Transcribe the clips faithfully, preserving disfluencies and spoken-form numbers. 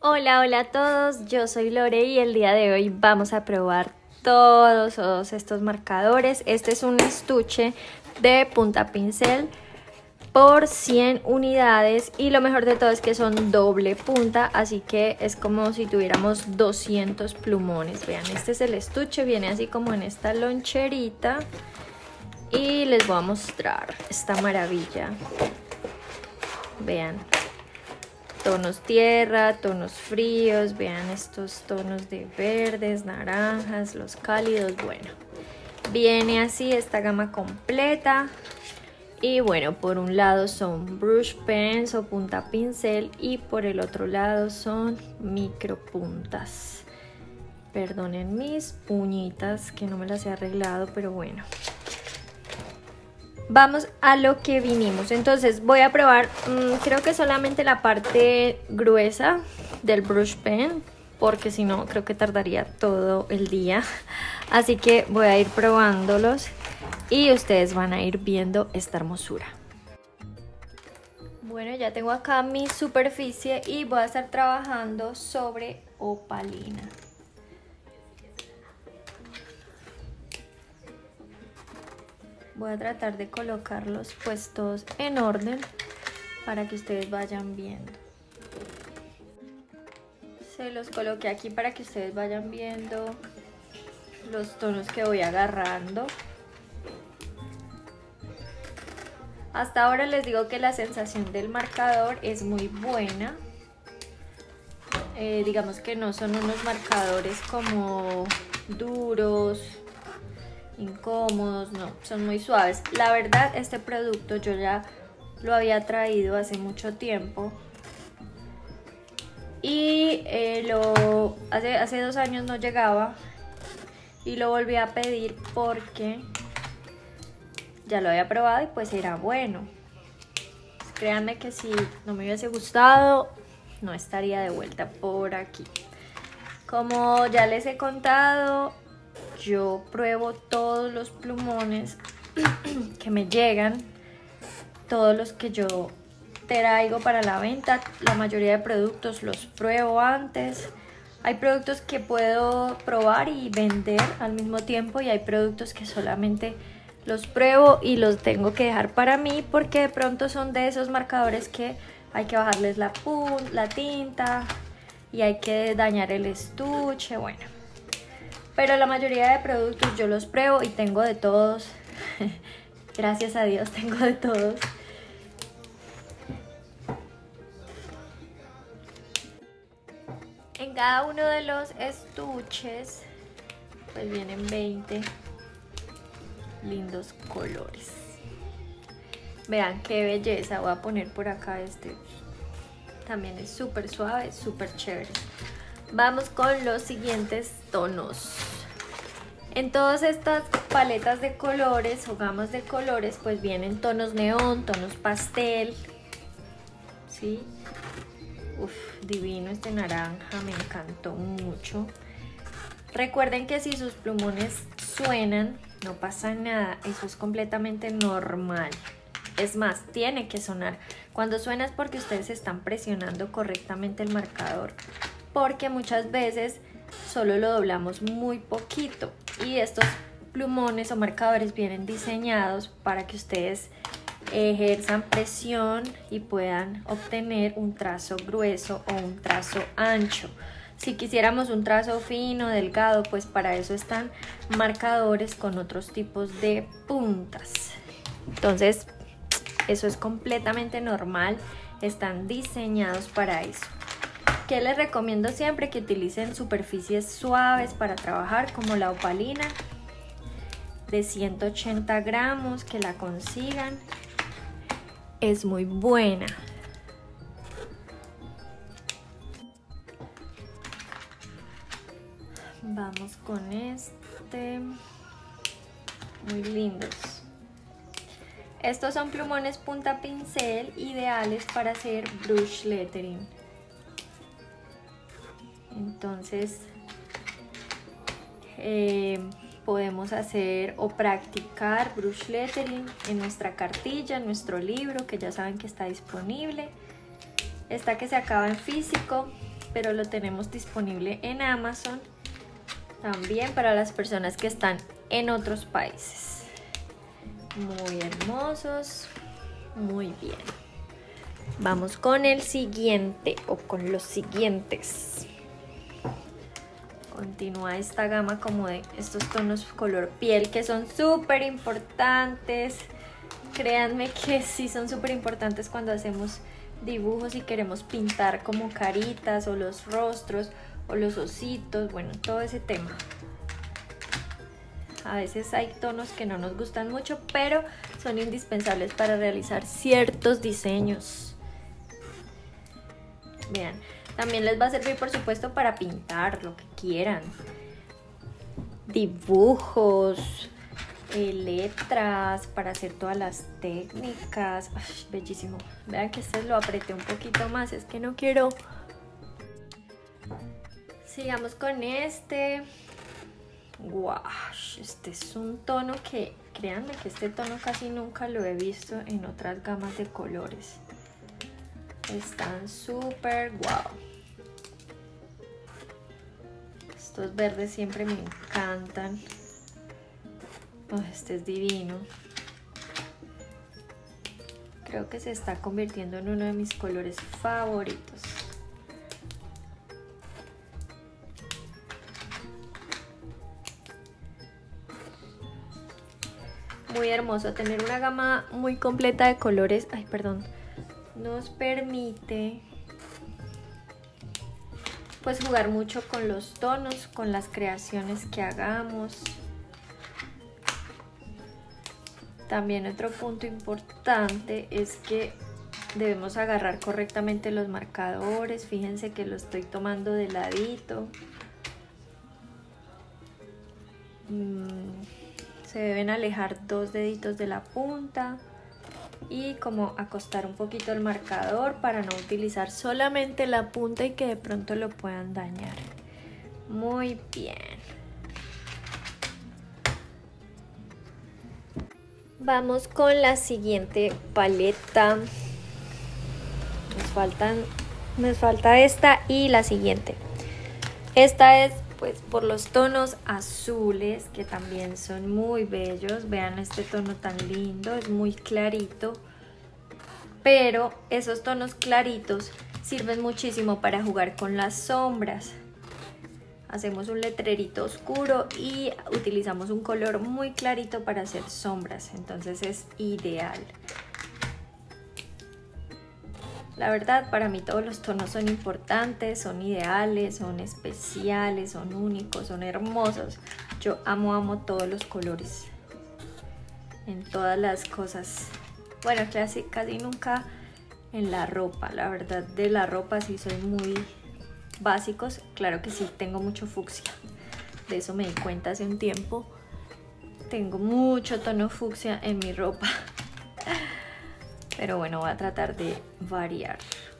Hola, hola a todos, yo soy Lore y el día de hoy vamos a probar todos, todos estos marcadores. Este es un estuche de punta pincel por cien unidades y lo mejor de todo es que son doble punta, así que es como si tuviéramos doscientos plumones. Vean, este es el estuche, viene así como en esta loncherita y les voy a mostrar esta maravilla. Vean. Tonos tierra, tonos fríos, vean estos tonos de verdes, naranjas, los cálidos, bueno. Viene así esta gama completa y bueno, por un lado son brush pens o punta pincel y por el otro lado son micro puntas. Perdonen mis uñitas que no me las he arreglado, pero bueno. Vamos a lo que vinimos, entonces voy a probar, mmm, creo que solamente la parte gruesa del brush pen, porque si no creo que tardaría todo el día, así que voy a ir probándolos y ustedes van a ir viendo esta hermosura. Bueno, ya tengo acá mi superficie y voy a estar trabajando sobre opalina. Voy a tratar de colocarlos puestos en orden para que ustedes vayan viendo. Se los coloqué aquí para que ustedes vayan viendo los tonos que voy agarrando. Hasta ahora les digo que la sensación del marcador es muy buena. Eh, digamos que no son unos marcadores como duros, incómodos, no, son muy suaves. La verdad, este producto yo ya lo había traído hace mucho tiempo y eh, lo hace, hace dos años no llegaba y lo volví a pedir porque ya lo había probado y pues era bueno. Créanme que si no me hubiese gustado no estaría de vuelta por aquí. Como ya les he contado, yo pruebo todos los plumones que me llegan, todos los que yo traigo para la venta. La mayoría de productos los pruebo antes. Hay productos que puedo probar y vender al mismo tiempo y hay productos que solamente los pruebo y los tengo que dejar para mí porque de pronto son de esos marcadores que hay que bajarles la, la tinta y hay que dañar el estuche, bueno. Pero la mayoría de productos yo los pruebo y tengo de todos. Gracias a Dios tengo de todos. En cada uno de los estuches pues vienen veinte lindos colores. Vean qué belleza. Voy a poner por acá este. También es súper suave, súper chévere. Vamos con los siguientes tonos. En todas estas paletas de colores o gamas de colores pues vienen tonos neón, tonos pastel, ¿sí? Uf, divino este naranja, me encantó mucho. Recuerden que si sus plumones suenan, no pasa nada, eso es completamente normal. Es más, tiene que sonar. Cuando suena es porque ustedes están presionando correctamente el marcador, porque muchas veces solo lo doblamos muy poquito y estos plumones o marcadores vienen diseñados para que ustedes ejerzan presión y puedan obtener un trazo grueso o un trazo ancho. Si quisiéramos un trazo fino, delgado, pues para eso están marcadores con otros tipos de puntas. Entonces, eso es completamente normal, están diseñados para eso. ¿Qué les recomiendo siempre? Que utilicen superficies suaves para trabajar, como la opalina de ciento ochenta gramos, que la consigan, es muy buena. Vamos con este, muy lindos. Estos son plumones punta pincel ideales para hacer brush lettering. Entonces eh, podemos hacer o practicar brush lettering en nuestra cartilla, en nuestro libro, que ya saben que está disponible. Esta que se acaba en físico pero lo tenemos disponible en Amazon. También para las personas que están en otros países. Muy hermosos. Muy bien. Vamos con el siguiente o con los siguientes. Continúa esta gama como de estos tonos color piel que son súper importantes. Créanme que sí son súper importantes cuando hacemos dibujos y queremos pintar como caritas o los rostros o los ositos, bueno, todo ese tema. A veces hay tonos que no nos gustan mucho, pero son indispensables para realizar ciertos diseños. Vean, también les va a servir, por supuesto, para pintar lo que quieran. Dibujos, eh, letras, para hacer todas las técnicas. Ay, bellísimo. Vean que este lo apreté un poquito más, es que no quiero. Sigamos con este. Wow, este es un tono que, créanme que este tono casi nunca lo he visto en otras gamas de colores. Están súper wow. Estos verdes siempre me encantan. Oh, este es divino. Creo que se está convirtiendo en uno de mis colores favoritos. Muy hermoso, tener una gama muy completa de colores, ay perdón, nos permite pues jugar mucho con los tonos, con las creaciones que hagamos. También otro punto importante es que debemos agarrar correctamente los marcadores. Fíjense que lo estoy tomando de ladito. Mm. Se deben alejar dos deditos de la punta y como acostar un poquito el marcador para no utilizar solamente la punta y que de pronto lo puedan dañar. Muy bien. Vamos con la siguiente paleta. Nos faltan, nos falta esta y la siguiente. Esta es pues por los tonos azules que también son muy bellos. Vean este tono tan lindo, es muy clarito, pero esos tonos claritos sirven muchísimo para jugar con las sombras. Hacemos un letrerito oscuro y utilizamos un color muy clarito para hacer sombras, entonces es ideal. La verdad, para mí todos los tonos son importantes, son ideales, son especiales, son únicos, son hermosos. Yo amo, amo todos los colores en todas las cosas. Bueno, casi, casi nunca en la ropa. La verdad, de la ropa sí soy muy básicos. Claro que sí, tengo mucho fucsia. De eso me di cuenta hace un tiempo. Tengo mucho tono fucsia en mi ropa. Pero bueno, voy a tratar de variar.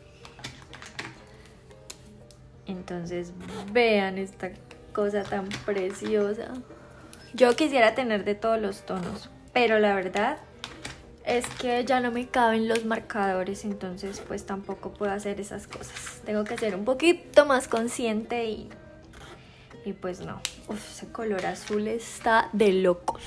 Entonces vean esta cosa tan preciosa. Yo quisiera tener de todos los tonos, pero la verdad es que ya no me caben los marcadores, entonces pues tampoco puedo hacer esas cosas. Tengo que ser un poquito más consciente y, y pues no. Uf, ese color azul está de locos.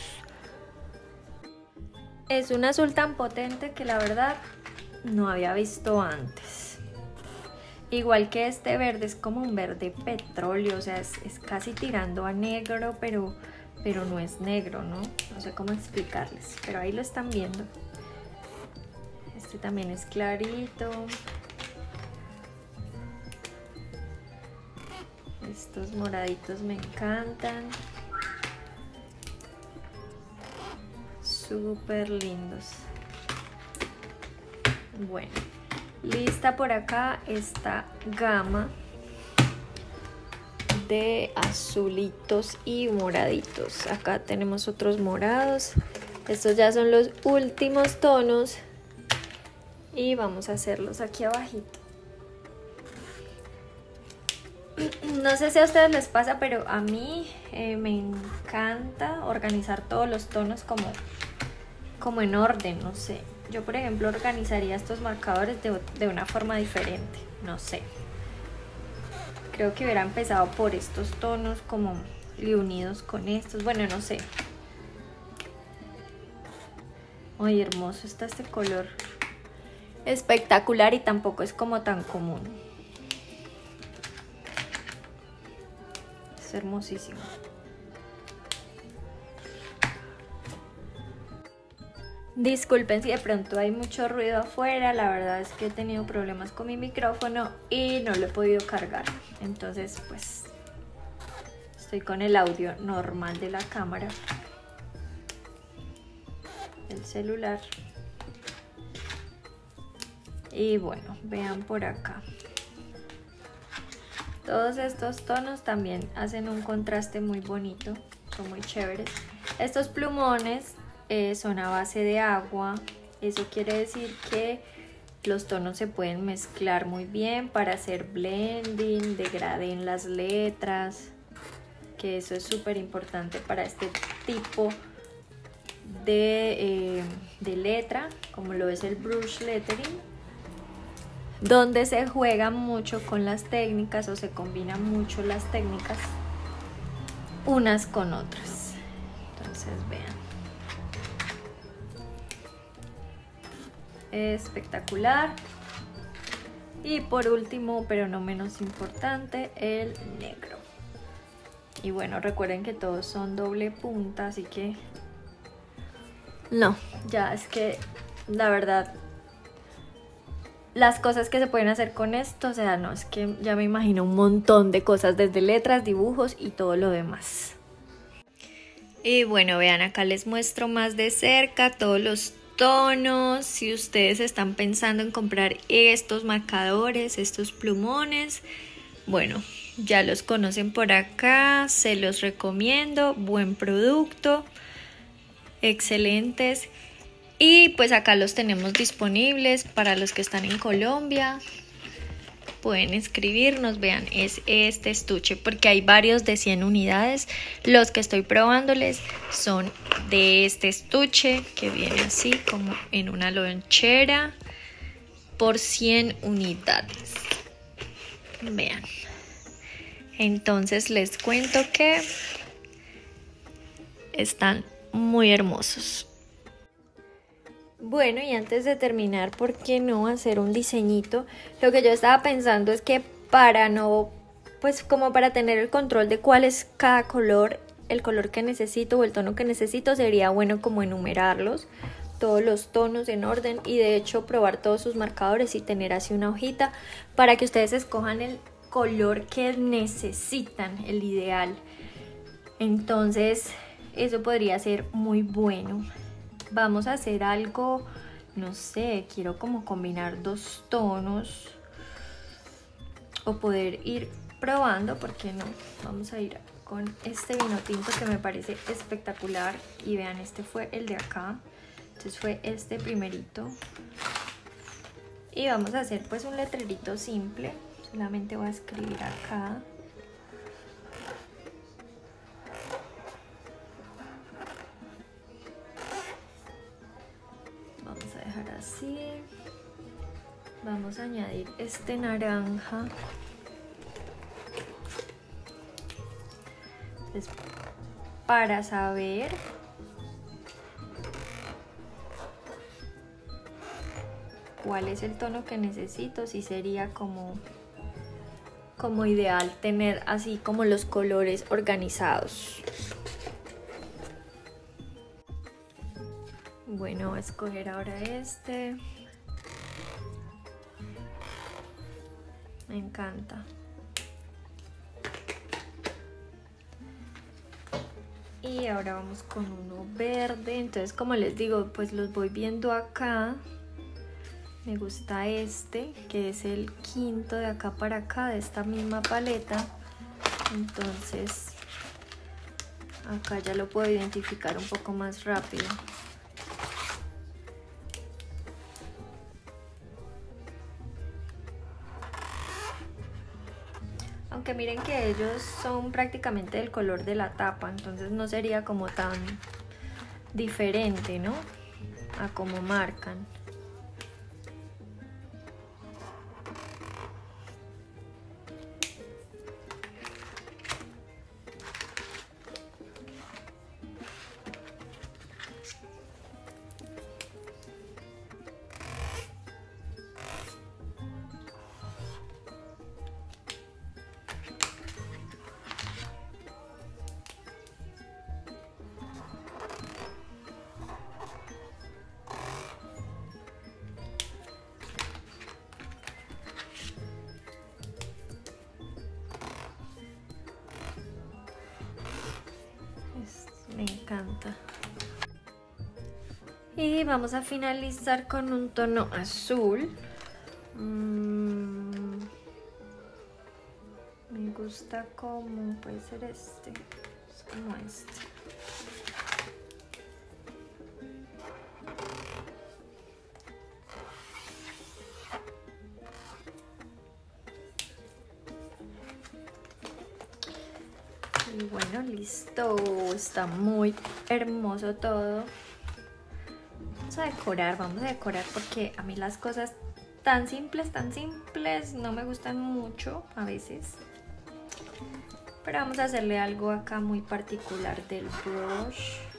Es un azul tan potente que la verdad no había visto antes. Igual que este verde, es como un verde petróleo, o sea, es, es casi tirando a negro, pero, pero no es negro, ¿no? No sé cómo explicarles, pero ahí lo están viendo. Este también es clarito. Estos moraditos me encantan. Súper lindos. Bueno, lista por acá esta gama de azulitos y moraditos. Acá tenemos otros morados. Estos ya son los últimos tonos y vamos a hacerlos aquí abajito. No sé si a ustedes les pasa, pero a mí eh, me encanta organizar todos los tonos como como en orden, no sé. Yo, por ejemplo, organizaría estos marcadores de, de una forma diferente, no sé. Creo que hubiera empezado por estos tonos como y unidos con estos, bueno, no sé. Ay, hermoso está este color, espectacular, y tampoco es como tan común. Es hermosísimo. Disculpen si de pronto hay mucho ruido afuera, la verdad es que he tenido problemas con mi micrófono y no lo he podido cargar, entonces pues estoy con el audio normal de la cámara, el celular. Y bueno, vean por acá. Todos estos tonos también hacen un contraste muy bonito, son muy chéveres. Estos plumones eh, son a base de agua, eso quiere decir que los tonos se pueden mezclar muy bien para hacer blending, degradé en las letras, que eso es súper importante para este tipo de, eh, de letra, como lo es el brush lettering, donde se juega mucho con las técnicas o se combinan mucho las técnicas unas con otras. Entonces vean, espectacular. Y por último, pero no menos importante, el negro. Y bueno, recuerden que todos son doble punta, así que no, ya es que la verdad las cosas que se pueden hacer con esto, o sea, no, es que ya me imagino un montón de cosas, desde letras, dibujos y todo lo demás. Y bueno, vean, acá les muestro más de cerca todos los tonos. Si ustedes están pensando en comprar estos marcadores, estos plumones, bueno, ya los conocen por acá, se los recomiendo, buen producto, excelentes. Y pues acá los tenemos disponibles para los que están en Colombia. Pueden escribirnos, vean, es este estuche porque hay varios de cien unidades. Los que estoy probándoles son de este estuche que viene así como en una lonchera por cien unidades. Vean. Entonces les cuento que están muy hermosos. Bueno, y antes de terminar, ¿por qué no hacer un diseñito? Lo que yo estaba pensando es que para no, pues como para tener el control de cuál es cada color, el color que necesito o el tono que necesito, sería bueno como enumerarlos, todos los tonos en orden, y de hecho probar todos sus marcadores y tener así una hojita para que ustedes escojan el color que necesitan, el ideal. Entonces eso podría ser muy bueno. Vamos a hacer algo, no sé, quiero como combinar dos tonos o poder ir probando, ¿por qué no? Vamos a ir con este vino tinto que me parece espectacular. Y vean, este fue el de acá, entonces fue este primerito. Y vamos a hacer pues un letrerito simple, solamente voy a escribir acá. Así, vamos a añadir este naranja. Entonces, para saber cuál es el tono que necesito, si sería como, como ideal tener así como los colores organizados. Bueno, voy a escoger ahora este. Me encanta. Y ahora vamos con uno verde. Entonces, como les digo, pues los voy viendo acá. Me gusta este, que es el quinto de acá para acá, de esta misma paleta. Entonces, acá ya lo puedo identificar un poco más rápido. Aunque miren que ellos son prácticamente del color de la tapa, entonces no sería como tan diferente, ¿no? A como marcan. Me encanta. Y vamos a finalizar con un tono azul. Mm, me gusta como, puede ser este, es como este. Y bueno, listo, está muy hermoso todo. Vamos a decorar, vamos a decorar porque a mí las cosas tan simples, tan simples no me gustan mucho a veces. Pero vamos a hacerle algo acá muy particular del brush.